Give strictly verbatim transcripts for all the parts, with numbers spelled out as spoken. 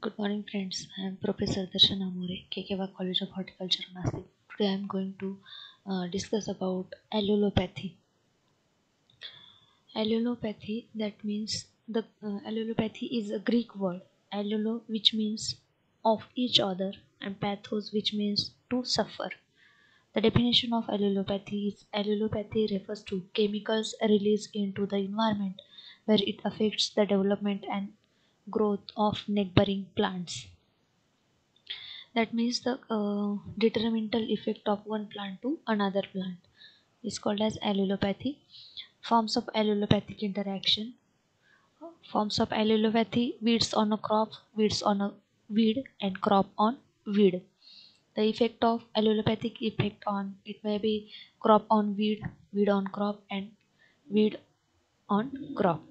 Good morning, friends. I am Professor Darshana More, K K Y College of Horticulture, Nashik. Today I am going to uh, discuss about allelopathy. Allelopathy, that means the uh, allelopathy is a Greek word. Allelo, which means of each other, and pathos, which means to suffer. The definition of allelopathy is allelopathy refers to chemicals released into the environment where it affects the development and growth of neighboring plants. That means the uh, detrimental effect of one plant to another plant is called as allelopathy. Forms of allelopathic interaction. Forms of allelopathy: weeds on a crop, weeds on a weed, and crop on weed. The effect of allelopathic effect on it may be crop on weed, weed on crop, and weed on crop.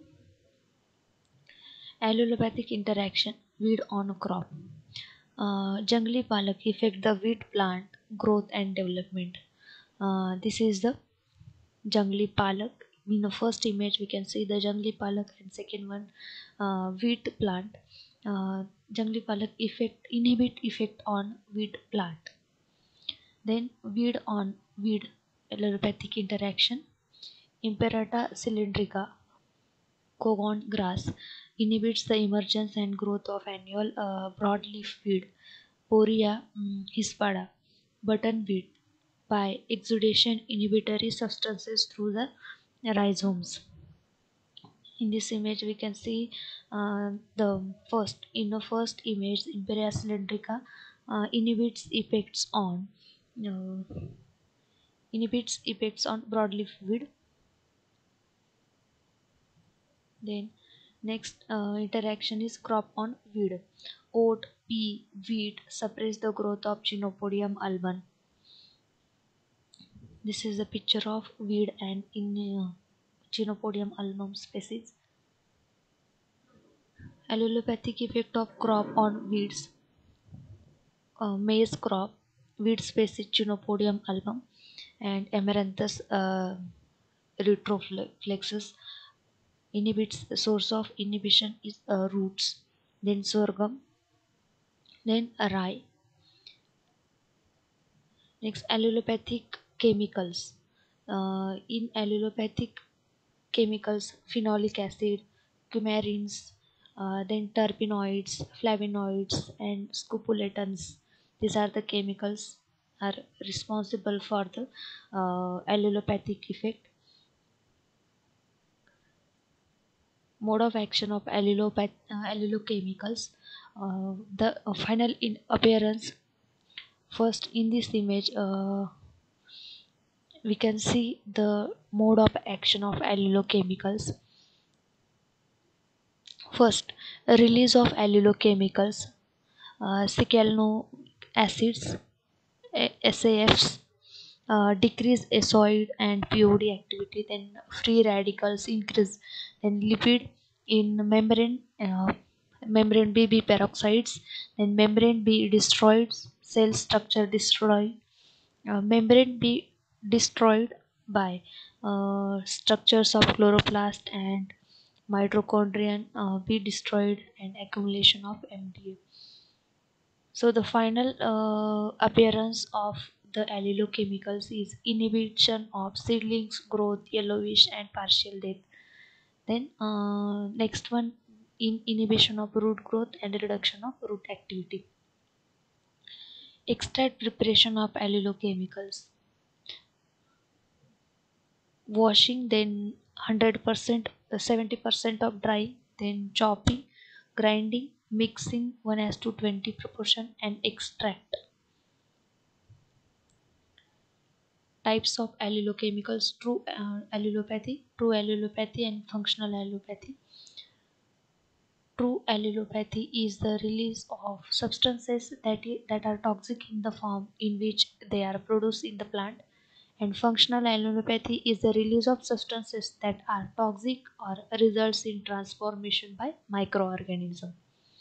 Allelopathic interaction: weed on a crop. Uh, jungli palak affect the wheat plant growth and development. Uh, this is the jungli palak. In the first image, we can see the jungli palak, and second one, uh, wheat plant. Uh, jungli palak effect inhibit effect on wheat plant. Then weed on weed allelopathic interaction. Imperata cylindrica Cogon grass inhibits the emergence and growth of annual uh, broadleaf weed Poria mm, hispada buttonweed by exudation inhibitory substances through the rhizomes. In this image, we can see uh, the first in the first image, Imperia cylindrica uh, inhibits effects on uh, inhibits effects on broadleaf weed. Then next uh, interaction is crop on weed. Oat, pea, wheat suppress the growth of Chenopodium album. This is a picture of weed and in uh, Chenopodium album species. Allelopathic effect of crop on weeds. Uh, maize crop, weed species Chenopodium album, and Amaranthus uh, retroflexus inhibits the source of inhibition is uh, roots. Then sorghum, then rye. Next, allelopathic chemicals. Uh, in allelopathic chemicals, phenolic acid, coumarins, uh, then terpenoids, flavonoids, and scopolatins. These are the chemicals are responsible for the uh, allelopathic effect. Mode of action of allelopath uh, allelochemicals. Uh, the uh, final in appearance. First, in this image, uh, we can see the mode of action of allelochemicals. First, release of allelochemicals, uh, cyclano acids, A- S A Fs, uh, decrease azoid and P O D activity, then free radicals increase, then lipid in membrane, uh, membrane B B peroxides, then membrane B destroyed, cell structure destroyed, uh, membrane be destroyed by uh, structures of chloroplast and mitochondrion uh, be destroyed and accumulation of M D A. So the final uh, appearance of the allelochemicals is inhibition of seedlings growth, yellowish and partial death. Then uh, next one, in inhibition of root growth and reduction of root activity. Extract preparation of allelochemicals. Washing, then one hundred percent, uh, seventy percent of drying, then chopping, grinding, mixing one as to twenty proportion, and extract. Types of allelochemicals: true uh, allelopathy, true allelopathy, and functional allelopathy. True allelopathy is the release of substances that, i- that are toxic in the form in which they are produced in the plant, and functional allelopathy is the release of substances that are toxic or results in transformation by microorganism.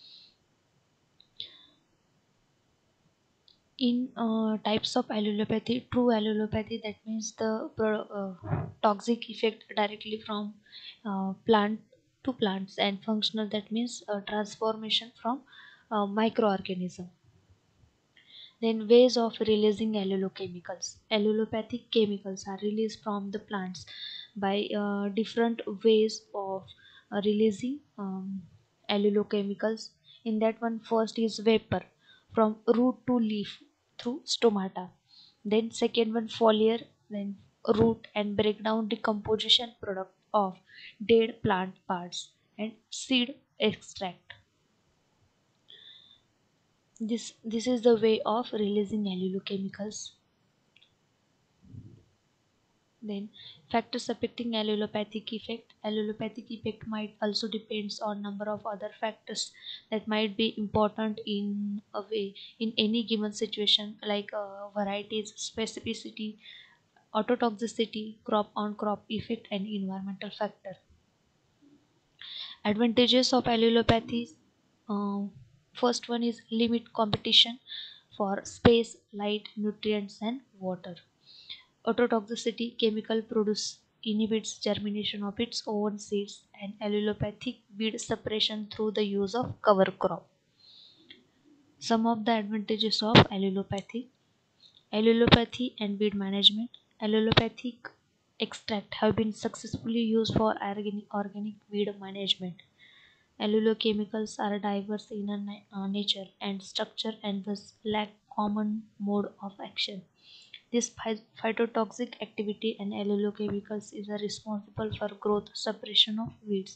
In uh, types of allelopathy, true allelopathy, that means the pro- uh, toxic effect directly from uh, plant to plants, and functional, that means uh, transformation from uh, microorganism. Then ways of releasing allulochemicals. Allulopathic chemicals are released from the plants by uh, different ways of uh, releasing um, allulochemicals. In that one, first is vapor from root to leaf through stomata. Then second one, foliar, then root and breakdown decomposition product of dead plant parts and seed extract. This this is the way of releasing allulochemicals. Then factors affecting allelopathic effect. Allelopathic effect might also depends on number of other factors that might be important in a way in any given situation, like uh, varieties, specificity, autotoxicity, crop on crop effect, and environmental factor. Advantages of allelopathy. Uh, First one is limit competition for space, light, nutrients, and water. Autotoxicity chemical produce inhibits germination of its own seeds and allelopathic weed suppression through the use of cover crop. Some of the advantages of allelopathy. Allelopathy and weed management. Allelopathic extract have been successfully used for organic, organic weed management. Allulochemicals are diverse in a na- uh, nature and structure and thus lack common mode of action. This phy- phytotoxic activity and allulochemicals is uh, responsible for growth suppression of weeds.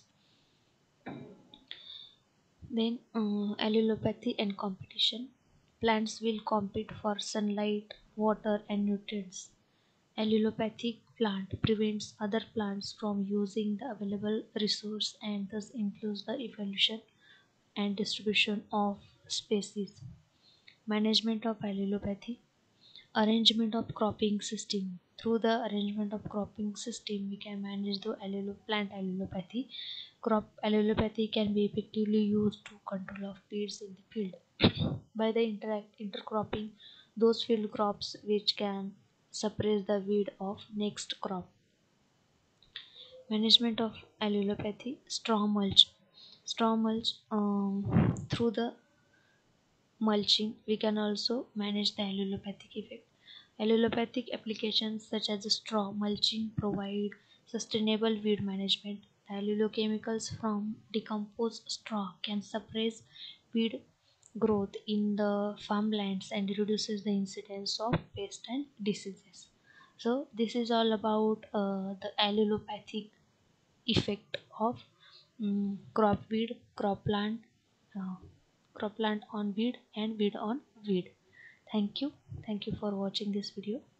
Then uh, allelopathy and competition. Plants will compete for sunlight, water, and nutrients. Allelopathic plant prevents other plants from using the available resource and thus influence the evolution and distribution of species. Management of allelopathy. Arrangement of cropping system. Through the arrangement of cropping system, we can manage the allelo- plant allelopathy. Crop allelopathy can be effectively used to control of pests in the field. By the interact intercropping, those field crops which can suppress the weed of next crop. Management of allelopathy. Straw mulch. Straw mulch um, through the mulching, we can also manage the allelopathic effect. Allelopathic applications such as straw mulching provide sustainable weed management. The allulochemicals from decomposed straw can suppress weed growth in the farmlands and reduces the incidence of pests and diseases. So this is all about uh, the allelopathic effect of um, crop weed, crop plant, uh, crop plant on weed and weed on weed. Thank you. Thank you for watching this video.